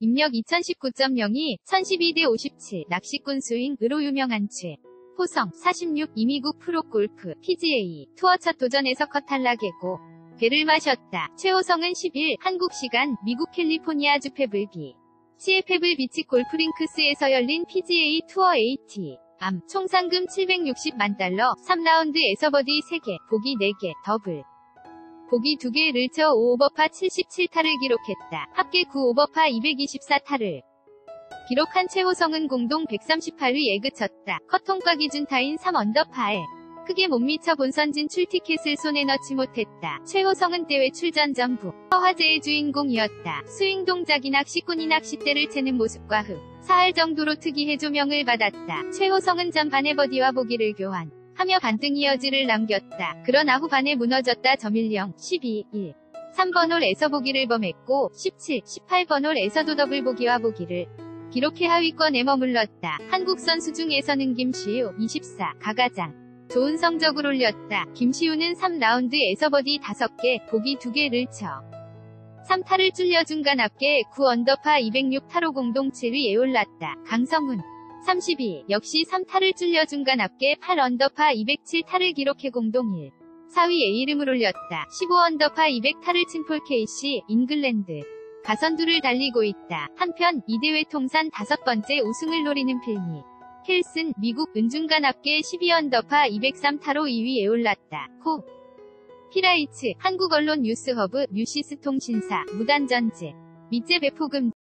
입력 2019.02, 1012대 57, 낚시꾼 스윙으로 유명한 최 호성, 46, 이미국 프로골프, PGA, 투어 첫 도전에서 컷 탈락했고, 배를 마셨다. 최호성은 10일, 한국 시간, 미국 캘리포니아 주 페블비 시의 페블 비치 골프링크스에서 열린 PGA 투어 AT 총 상금 760만 달러, 3라운드에서 버디 3개, 보기 4개, 더블 보기 2개를 쳐 5오버파 77타를 기록했다. 합계 9오버파 224타를 기록한 최호성은 공동 138위에 그쳤다. 컷통과 기준 타인 3언더파에 크게 못 미쳐 본선 진출 티켓을 손에 넣지 못했다. 최호성은 대회 출전 전부 화제의 주인공이었다. 스윙 동작이 낚시꾼이 낚싯대를 채는 모습과 사할 정도로 특이해 조명을 받았다. 최호성은 전반에 버디와 보기를 교환하며 반등 여지를 남겼다. 그러나 후반에 무너졌다. 점일령 12, 1, 3번 홀에서 보기를 범했고 17, 18번 홀에서도 더블 보기와 보기를 기록해 하위권에 머물렀다. 한국 선수 중에서는 김시우 24가 가장 좋은 성적을 올렸다. 김시우는 3라운드에서 버디 5개, 보기 2개를 쳐 3타를 줄여 중간 합계 9언더파 206타로 공동 7위에 올랐다. 강성훈 32, 역시 3타를 줄여 중간 합계 8언더파 207타를 기록해 공동 1, 4위에 이름을 올렸다. 15언더파 200타를 친 폴 케이시, 잉글랜드 가선두를 달리고 있다. 한편 이 대회 통산 5번째 우승을 노리는 필미 힐슨, 미국 은중간 합계 12언더파 203타로 2위에 올랐다. 피라이츠, 한국 언론 뉴스허브, 뉴시스 통신사, 무단전제, 밑제 배포 금지.